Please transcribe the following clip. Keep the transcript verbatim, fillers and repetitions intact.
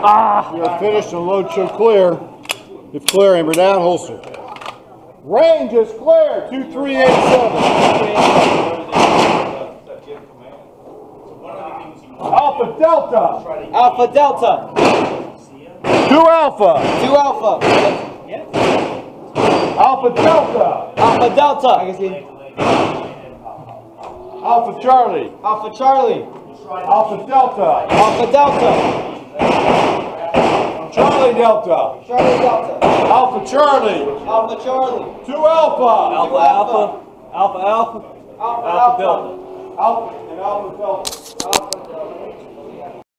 Ah. We are finished and load show clear. If clear, amber down, holster. Range is clear, two three eight seven. Alpha Delta. Alpha Delta. Two Alpha. Two Alpha. Alpha Delta. Alpha Delta. I can see. Alpha Charlie. Alpha Charlie. Alpha Delta. Alpha Delta. Charlie Delta. Charlie Delta. Alpha Charlie. Alpha Charlie. Two Alpha. Alpha Alpha. Alpha Alpha. Alpha Delta. Alpha and Alpha Delta. Alpha Delta.